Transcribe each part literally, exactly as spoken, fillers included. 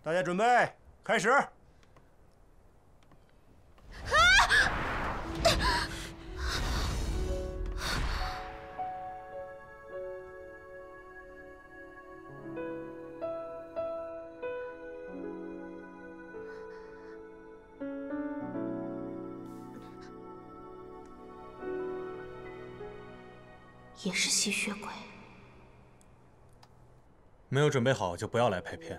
大家准备，开始。啊！ 也是吸血鬼。 没有准备好就不要来拍片。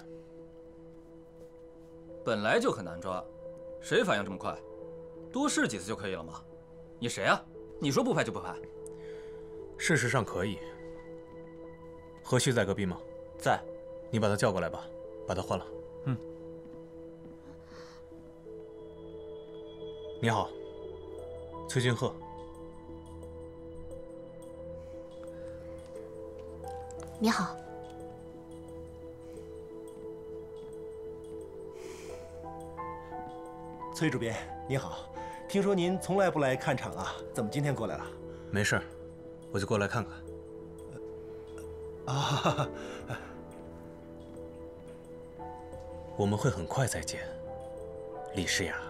本来就很难抓，谁反应这么快？多试几次就可以了嘛。你谁啊？你说不拍就不拍？ 事实上可以。何旭在隔壁吗？ 在。 你把他叫过来吧，把他换了。 嗯。 你好，崔俊赫。 你好， 崔主编，你好。听说您从来不来看场啊，怎么今天过来了？ 没事，我就过来看看。 啊， 我们会很快再见，李诗雅。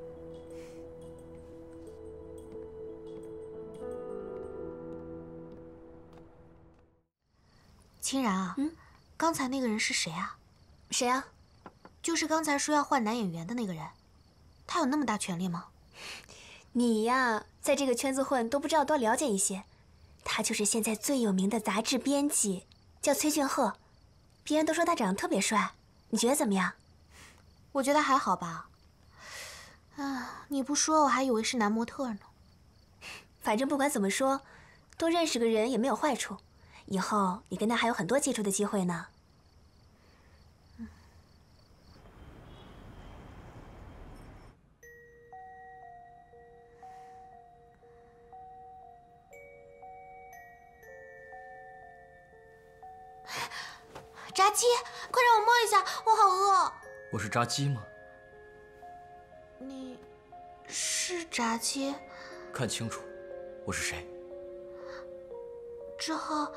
清然啊，嗯，刚才那个人是谁啊？ 谁啊？ 就是刚才说要换男演员的那个人，他有那么大权力吗？ 你呀，在这个圈子混都不知道多了解一些。他就是现在最有名的杂志编辑，叫崔俊赫，别人都说他长得特别帅，你觉得怎么样？ 我觉得还好吧。啊，你不说我还以为是男模特呢。 反正不管怎么说，多认识个人也没有坏处。 以后你跟他还有很多接触的机会呢。嗯、 炸鸡，快让我摸一下，我好饿。 我是炸鸡吗？ 你是炸鸡？ 看清楚，我是谁？ 志浩。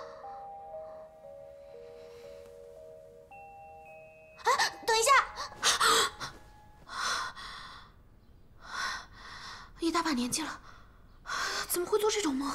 哎，等一下！一大把年纪了，怎么会做这种梦？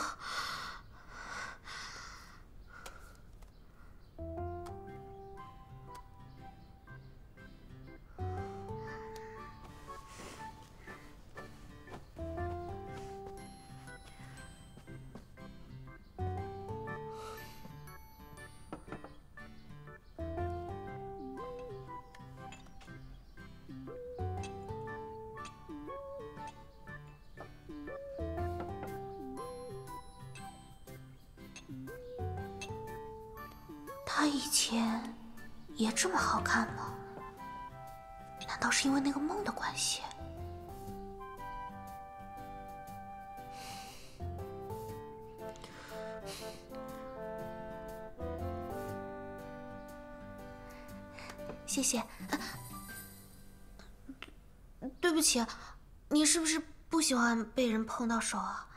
他以前也这么好看吗？难道是因为那个梦的关系？谢谢。对不起，你是不是不喜欢被人碰到手啊？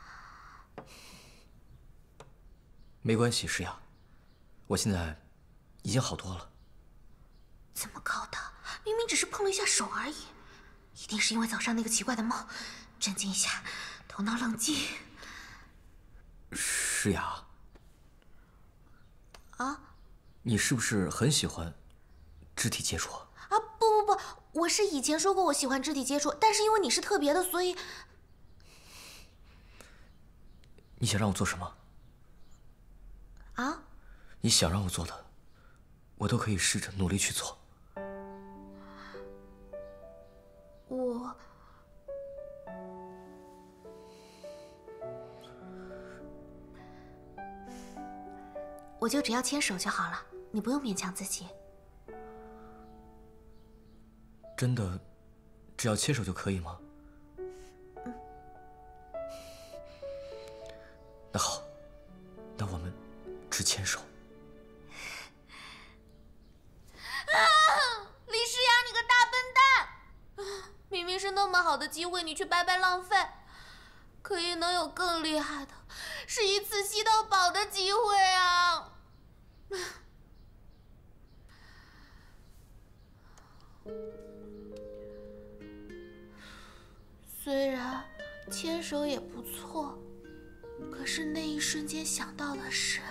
没关系，诗雅，我现在。 已经好多了。 怎么搞的？明明只是碰了一下手而已，一定是因为早上那个奇怪的梦。镇静一下，头脑冷静。 诗雅， 啊？ 你是不是很喜欢肢体接触？ 啊不不不，我是以前说过我喜欢肢体接触，但是因为你是特别的，所以。 你想让我做什么？ 啊？ 你想让我做的。 我都可以试着努力去做。 我，我就只要牵手就好了，你不用勉强自己。 真的，只要牵手就可以吗？ 嗯。 那好，那我们只牵手。 李诗雅，你个大笨蛋！明明是那么好的机会，你却白白浪费。可以能有更厉害的，是一次吸到宝的机会啊！ 虽然牵手也不错，可是那一瞬间想到的是，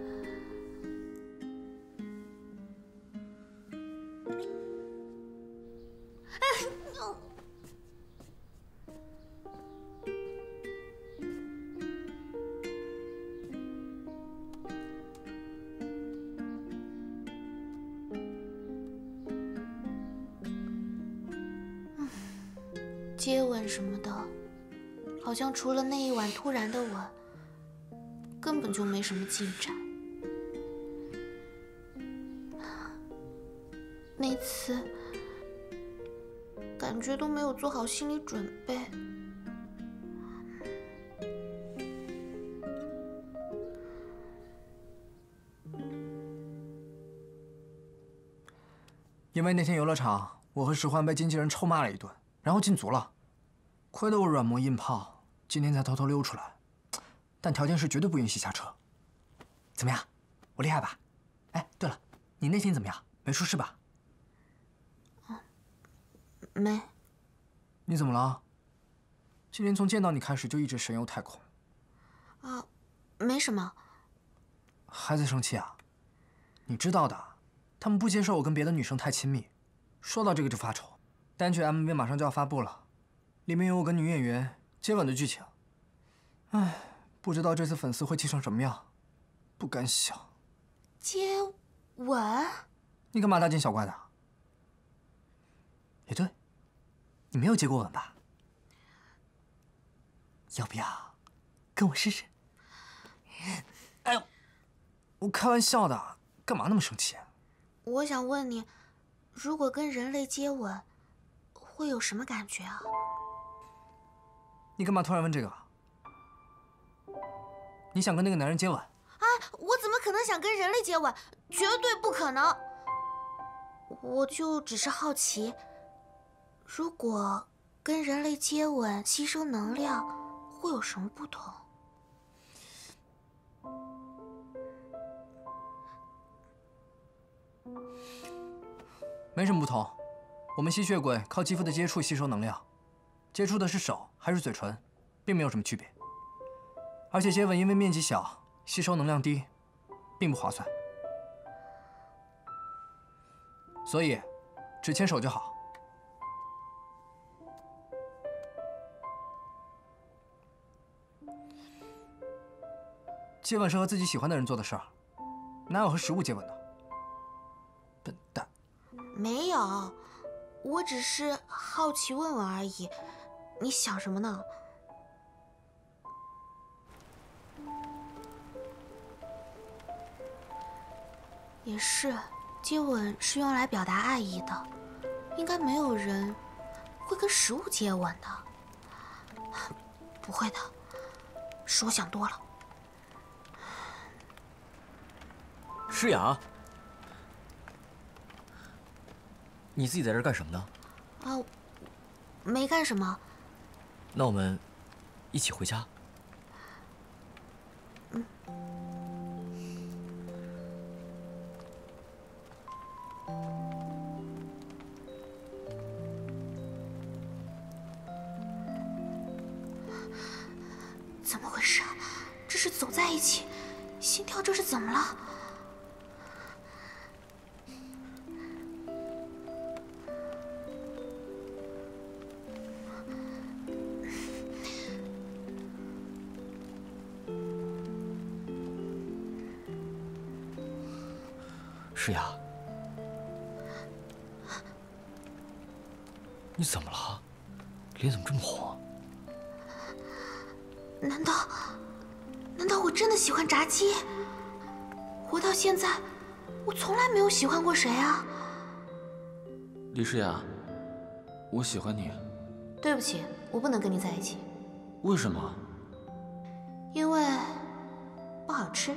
接吻什么的，好像除了那一晚突然的吻，根本就没什么进展。那次感觉都没有做好心理准备。 因为那天游乐场，我和石欢被经纪人臭骂了一顿，然后进组了。亏得我软磨硬泡，今天才偷偷溜出来。但条件是绝对不允许下车。怎么样，我厉害吧？哎，对了，你内心怎么样？没出事吧？ 嗯，没。 你怎么了？今天从见到你开始就一直神游太空。 啊，没什么。 还在生气啊？你知道的，他们不接受我跟别的女生太亲密，说到这个就发愁。单曲 M V 马上就要发布了。里面有我跟女演员接吻的剧情，唉，不知道这次粉丝会气成什么样，不敢想。 接吻？ 你干嘛大惊小怪的？也对，你没有接过吻吧？要不要跟我试试？哎呦，我开玩笑的，干嘛那么生气？ 我想问你，如果跟人类接吻，会有什么感觉啊？ 你干嘛突然问这个？你想跟那个男人接吻？啊！ 我怎么可能想跟人类接吻？绝对不可能！我就只是好奇，如果跟人类接吻吸收能量，会有什么不同？ 没什么不同，我们吸血鬼靠肌肤的接触吸收能量。接触的是手还是嘴唇，并没有什么区别。而且接吻因为面积小，吸收能量低，并不划算。所以，只牵手就好。接吻是和自己喜欢的人做的事儿，哪有和食物接吻的？笨蛋！ 没有，我只是好奇问问而已。你想什么呢？也是，接吻是用来表达爱意的，应该没有人会跟食物接吻的。不会的，是我想多了。 诗雅，你自己在这儿干什么呢？ 啊，没干什么。 那我们一起回家。 嗯。怎么回事？这是走在一起，心跳这是怎么了？ 诗雅，你怎么了？脸怎么这么红？ 难道，难道我真的喜欢炸鸡？活到现在，我从来没有喜欢过谁啊！ 李诗雅，我喜欢你。 对不起，我不能跟你在一起。 为什么？ 因为不好吃。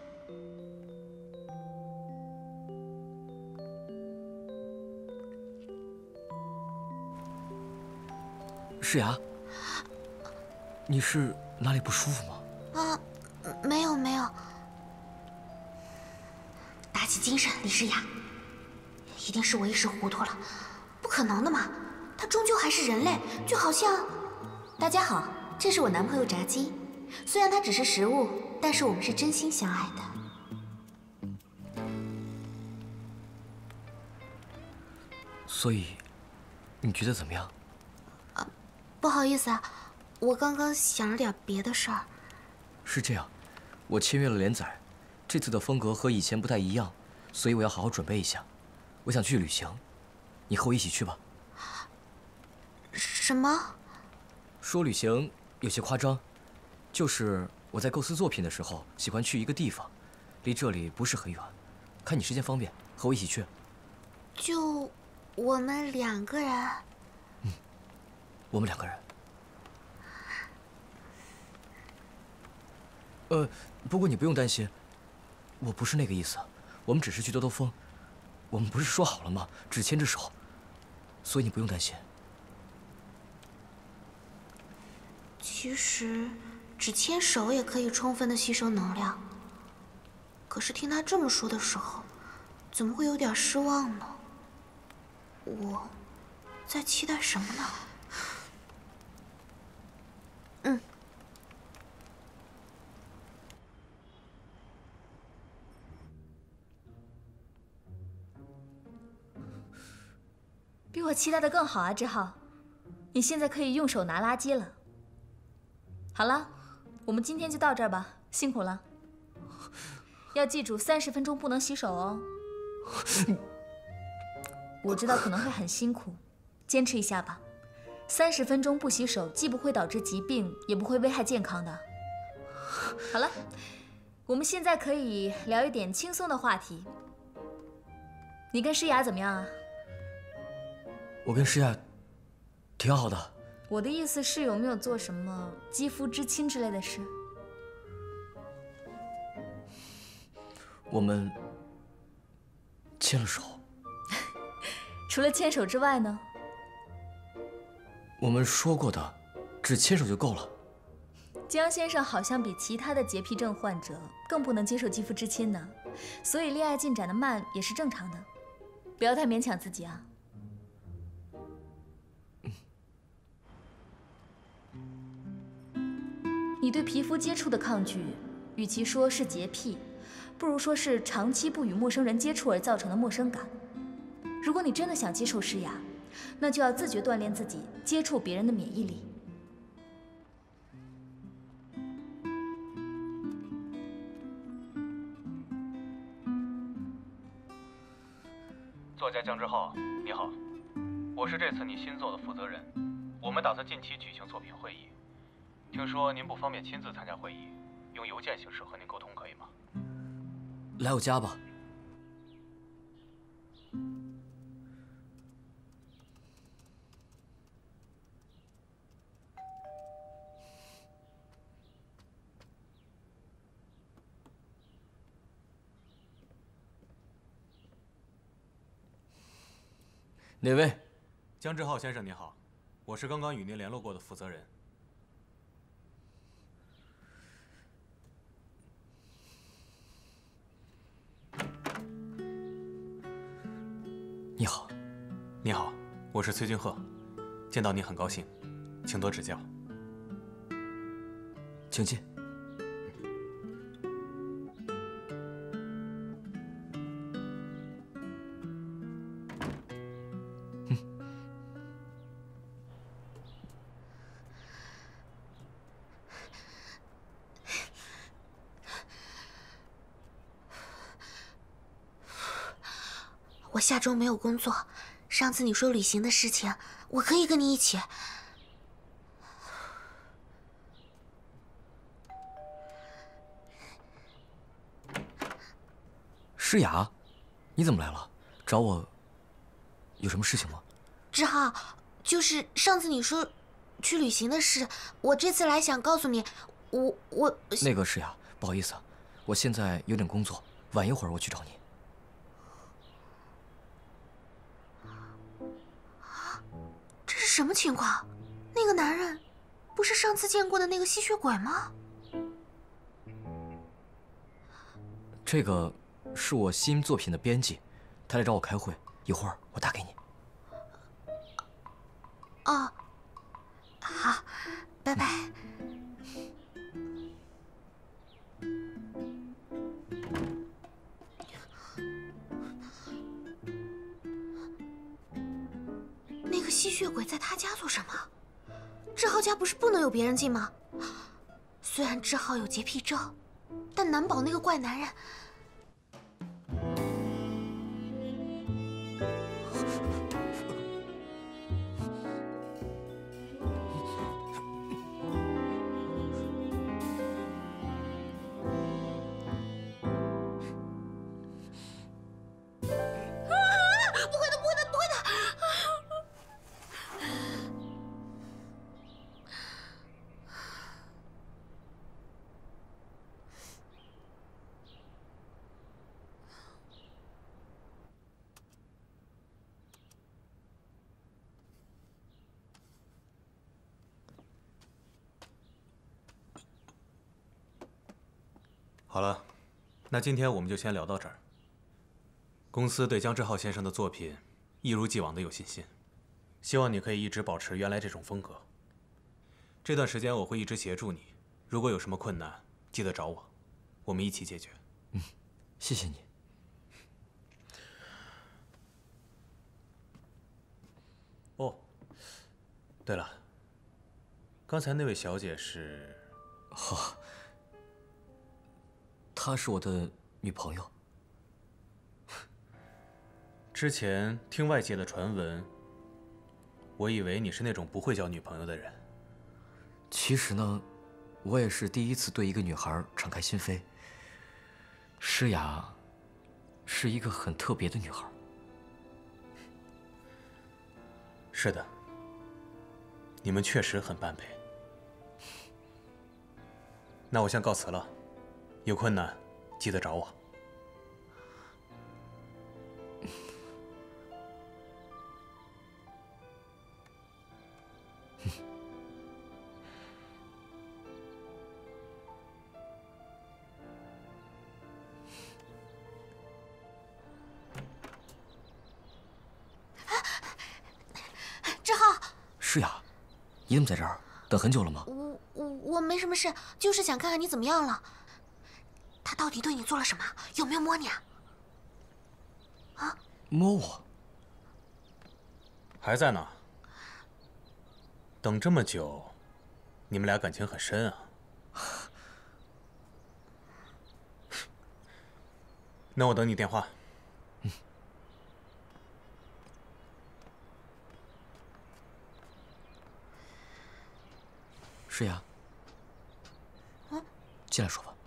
诗雅，你是哪里不舒服吗？ 啊，没有没有。打起精神，李诗雅，一定是我一时糊涂了，不可能的嘛，他终究还是人类，就好像…… 大家好，这是我男朋友炸鸡。虽然他只是食物，但是我们是真心相爱的。 所以，你觉得怎么样？ 啊，不好意思啊，我刚刚想了点别的事儿。 是这样，我签约了连载，这次的风格和以前不太一样，所以我要好好准备一下。我想去旅行，你和我一起去吧。 什么？ 说旅行有些夸张，就是我在构思作品的时候，喜欢去一个地方，离这里不是很远，看你时间方便，和我一起去。 就我们两个人？ 嗯，我们两个人。呃，不过你不用担心，我不是那个意思，我们只是去兜兜风，我们不是说好了吗？只牵着手，所以你不用担心。 其实，只牵手也可以充分的吸收能量。可是听他这么说的时候，怎么会有点失望呢？我在期待什么呢？嗯。 比我期待的更好啊，志浩，你现在可以用手拿垃圾了。好了，我们今天就到这儿吧，辛苦了。要记住，三十分钟不能洗手哦。我知道可能会很辛苦，坚持一下吧。三十分钟不洗手，既不会导致疾病，也不会危害健康的。好了，我们现在可以聊一点轻松的话题。你跟诗雅怎么样啊？ 我跟诗雅挺好的。 我的意思是有没有做什么肌肤之亲之类的事？ 我们牵了手。 除了牵手之外呢？ 我们说过的，只牵手就够了。 江先生好像比其他的洁癖症患者更不能接受肌肤之亲呢，所以恋爱进展的慢也是正常的，不要太勉强自己啊。你对皮肤接触的抗拒，与其说是洁癖，不如说是长期不与陌生人接触而造成的陌生感。如果你真的想接受诗雅，那就要自觉锻炼自己接触别人的免疫力。 作家江之浩，你好，我是这次你新作的负责人，我们打算近期举行作品会议。听说您不方便亲自参加会议，用邮件形式和您沟通可以吗？ 来我家吧。哪位？ 江之浩先生，你好，我是刚刚与您联络过的负责人。 你好。 你好，我是崔俊赫，见到你很高兴，请多指教。 请进。 我下周没有工作，上次你说旅行的事情，我可以跟你一起。 诗雅，你怎么来了？找我有什么事情吗？ 志浩，就是上次你说去旅行的事，我这次来想告诉你，我我那个诗雅，不好意思，我现在有点工作，晚一会儿我去找你。 这是什么情况？那个男人不是上次见过的那个吸血鬼吗？ 这个是我新作品的编辑，他来找我开会，一会儿我打给你。 哦，好，拜拜。那个吸血鬼在他家做什么？志浩家不是不能有别人进吗？虽然志浩有洁癖症，但难保那个怪男人。 好了，那今天我们就先聊到这儿。公司对江志浩先生的作品一如既往的有信心，希望你可以一直保持原来这种风格。这段时间我会一直协助你，如果有什么困难，记得找我，我们一起解决。 嗯，谢谢你。 哦，对了，刚才那位小姐是？ 哦。她是我的女朋友。 之前听外界的传闻，我以为你是那种不会交女朋友的人。 其实呢，我也是第一次对一个女孩敞开心扉。诗雅是一个很特别的女孩。 是的，你们确实很般配。那我先告辞了。有困难，记得找我。 志浩， 诗雅，你怎么在这儿？等很久了吗？ 我我我没什么事，就是想看看你怎么样了。他到底对你做了什么？有没有摸你啊？啊？ 摸我？ 还在呢。等这么久，你们俩感情很深啊。那我等你电话。 嗯。诗雅。 嗯。 进来说吧。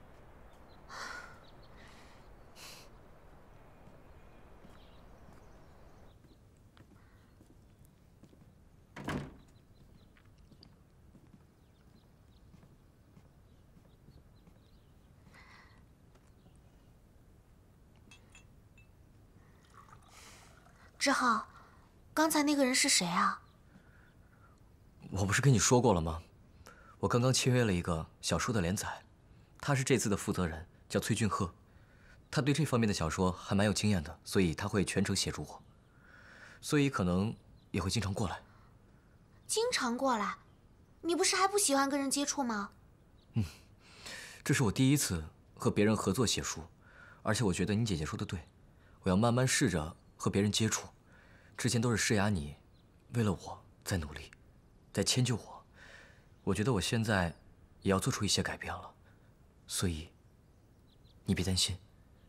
志浩，刚才那个人是谁啊？ 我不是跟你说过了吗？我刚刚签约了一个小说的连载，他是这次的负责人，叫崔俊赫。他对这方面的小说还蛮有经验的，所以他会全程协助我，所以可能也会经常过来。 经常过来？你不是还不喜欢跟人接触吗？ 嗯，这是我第一次和别人合作写书，而且我觉得你姐姐说的对，我要慢慢试着和别人接触。之前都是施雅你，为了我在努力，在迁就我。我觉得我现在也要做出一些改变了，所以你别担心。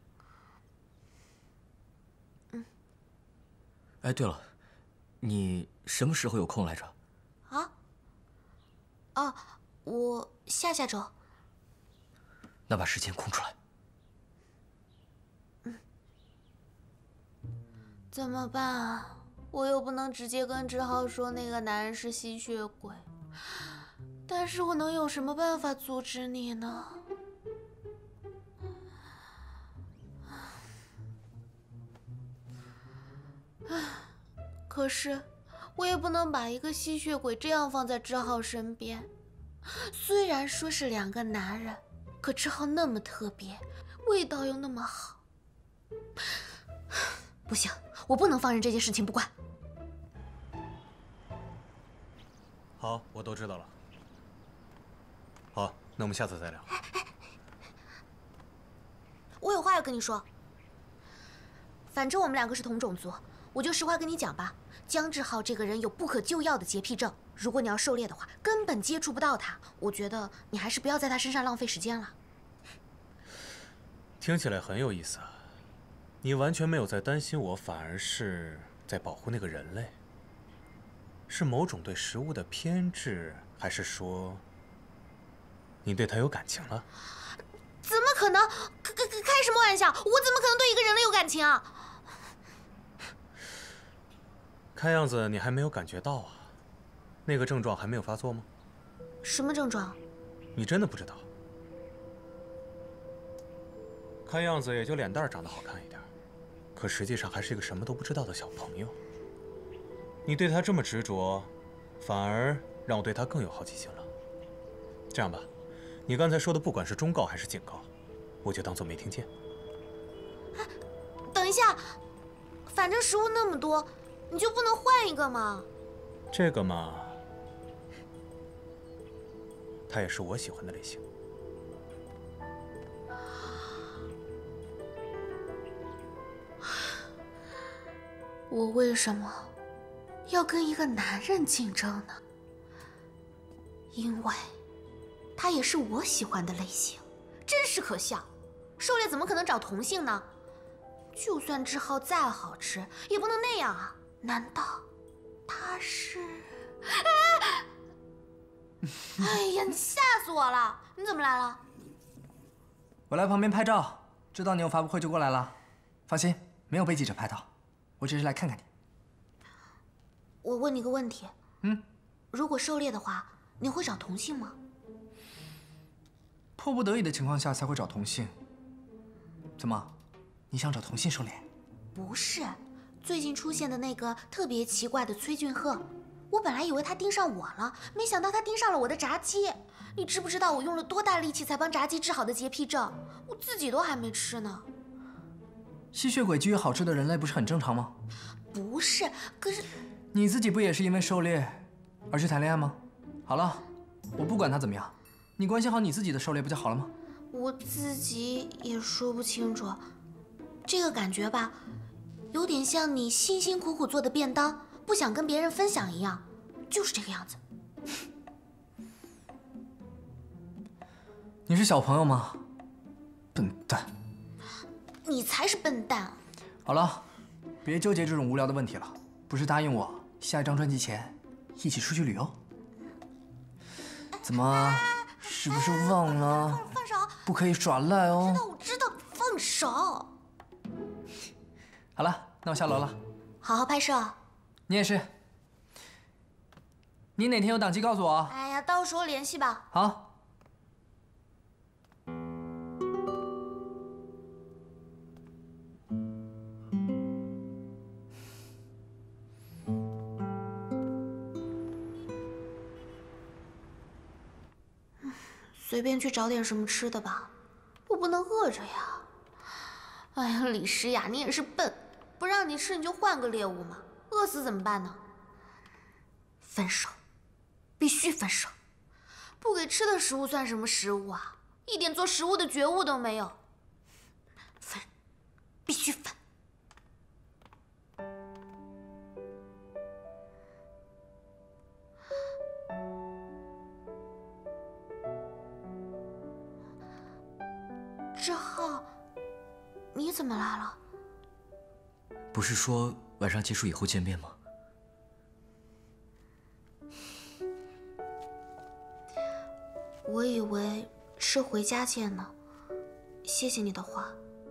嗯。 哎，对了，你什么时候有空来着？ 啊？哦，我下下周。 那把时间空出来。 嗯。怎么办啊？我又不能直接跟志浩说那个男人是吸血鬼，但是我能有什么办法阻止你呢？唉，可是我也不能把一个吸血鬼这样放在志浩身边。虽然说是两个男人，可志浩那么特别，味道又那么好。不行，我不能放任这件事情不管。 好，我都知道了。好，那我们下次再聊。 我有话要跟你说。反正我们两个是同种族，我就实话跟你讲吧。姜志浩这个人有不可救药的洁癖症，如果你要狩猎的话，根本接触不到他。我觉得你还是不要在他身上浪费时间了。 听起来很有意思啊！你完全没有在担心我，反而是在保护那个人类。是某种对食物的偏执，还是说你对他有感情了？ 怎么可能？开开开什么玩笑？我怎么可能对一个人类有感情啊？ 看样子你还没有感觉到啊。那个症状还没有发作吗？ 什么症状？ 你真的不知道？看样子也就脸蛋长得好看一点，可实际上还是一个什么都不知道的小朋友。你对他这么执着，反而让我对他更有好奇心了。这样吧，你刚才说的不管是忠告还是警告，我就当做没听见。 等一下，反正食物那么多，你就不能换一个吗？ 这个嘛，它也是我喜欢的类型。 我为什么要跟一个男人竞争呢？因为他也是我喜欢的类型，真是可笑。狩猎怎么可能找同性呢？就算志浩再好吃，也不能那样啊！难道他是？哎呀，你吓死我了！你怎么来了？ 我来旁边拍照，知道你有发布会就过来了。放心，没有被记者拍到，我只是来看看你。 我问你个问题， 嗯， 如果狩猎的话，你会找同性吗？ 迫不得已的情况下才会找同性。怎么，你想找同性狩猎？ 不是，最近出现的那个特别奇怪的崔俊赫，我本来以为他盯上我了，没想到他盯上了我的炸鸡。你知不知道我用了多大力气才帮炸鸡治好的洁癖症？我自己都还没吃呢。 吸血鬼基于好吃的人类不是很正常吗？ 不是，可是你自己不也是因为狩猎而去谈恋爱吗？好了，我不管他怎么样，你关心好你自己的狩猎不就好了吗？ 我自己也说不清楚，这个感觉吧，有点像你辛辛苦苦做的便当，不想跟别人分享一样，就是这个样子。 你是小朋友吗？笨蛋！ 你才是笨蛋！ 好了，别纠结这种无聊的问题了。不是答应我下一张专辑前一起出去旅游？怎么，是不是忘了？ 放手！ 不可以耍赖哦。 知道，我知道，放手。 好了，那我下楼了。 好好拍摄。 你也是。你哪天有档期告诉我。 哎呀，到时候联系吧。 好。 随便去找点什么吃的吧，我不能饿着呀。哎呀，李诗雅，你也是笨，不让你吃你就换个猎物嘛，饿死怎么办呢？分手，必须分手！不给吃的食物算什么食物啊？一点做食物的觉悟都没有。分，必须分！志浩，你怎么来了？ 不是说晚上结束以后见面吗？ 我以为是回家见呢。谢谢你的话。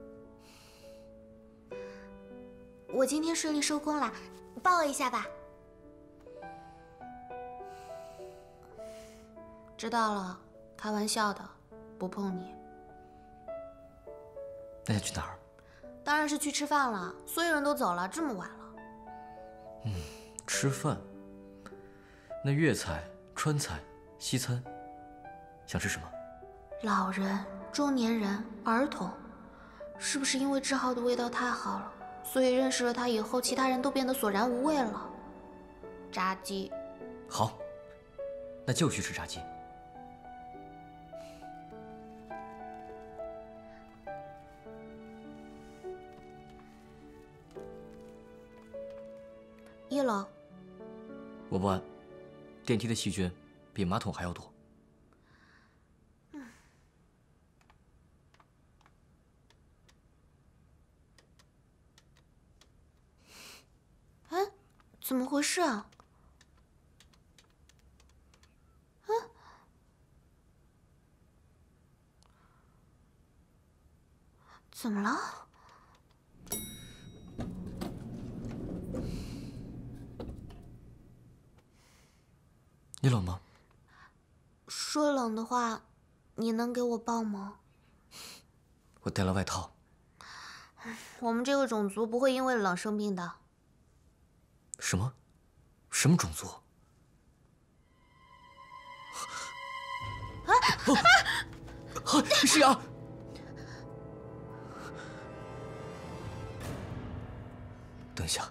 我今天顺利收工了，抱我一下吧。知道了，开玩笑的，不碰你。 那要去哪儿？ 当然是去吃饭了，所有人都走了，这么晚了。 嗯，吃饭。那粤菜、川菜、西餐，想吃什么？ 老人、中年人、儿童，是不是因为志浩的味道太好了，所以认识了他以后，其他人都变得索然无味了？炸鸡。 好， 那就去吃炸鸡。 一楼。 我不安，电梯的细菌比马桶还要多。 嗯。哎，怎么回事啊？啊？怎么了？ 你冷吗？ 说冷的话，你能给我抱吗？ 我带了外套。 我们这个种族不会因为冷生病的。 什么？什么种族？ 啊！ 啊！诗雅！等一下。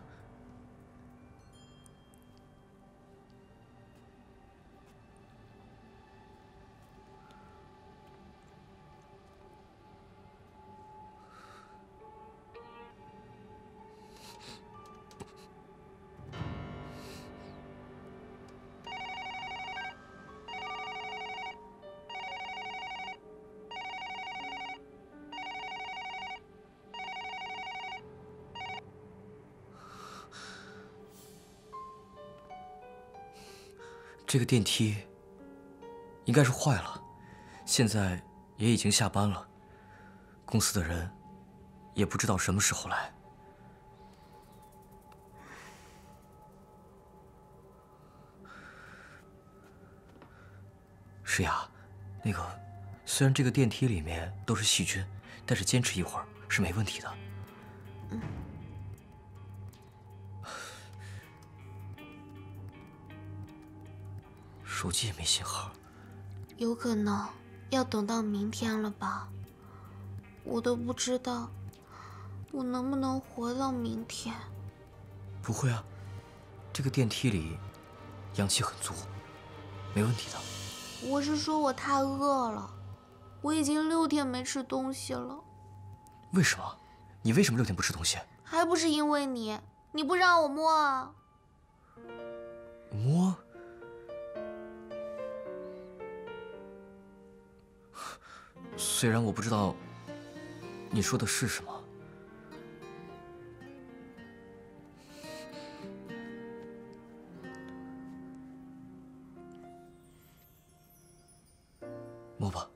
这个电梯应该是坏了，现在也已经下班了，公司的人也不知道什么时候来。诗雅，那个，虽然这个电梯里面都是细菌，但是坚持一会儿是没问题的。嗯。 手机也没信号， 有可能要等到明天了吧？我都不知道我能不能活到明天。 不会啊，这个电梯里阳气很足，没问题的。 我是说我太饿了，我已经六天没吃东西了。 为什么？你为什么六天不吃东西？ 还不是因为你，你不让我摸啊。 摸？ 虽然我不知道你说的是什么，摸吧。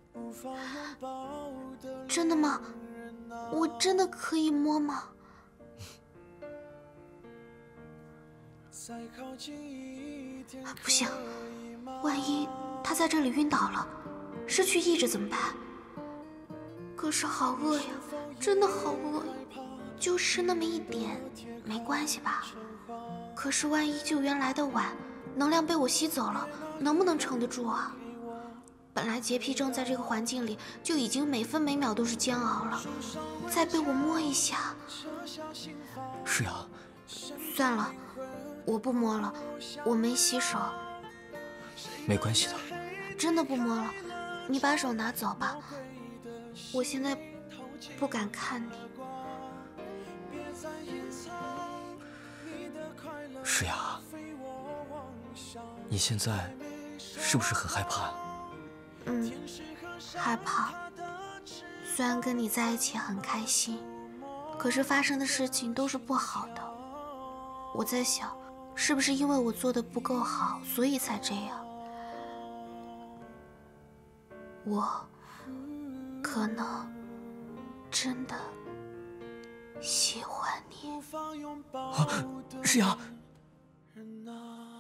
真的吗？我真的可以摸吗？不行，万一他在这里晕倒了，失去意志怎么办？ 可是好饿呀，真的好饿呀，就吃那么一点，没关系吧？可是万一救援来的晚，能量被我吸走了，能不能撑得住啊？本来洁癖症在这个环境里就已经每分每秒都是煎熬了，再被我摸一下， 是呀。 算了，我不摸了，我没洗手。 没关系的， 真的不摸了，你把手拿走吧。 我现在不敢看你。 诗雅，你现在是不是很害怕？ 嗯，害怕。虽然跟你在一起很开心，可是发生的事情都是不好的。我在想，是不是因为我做的不够好，所以才这样？我。 可能真的喜欢你。 啊，诗雅。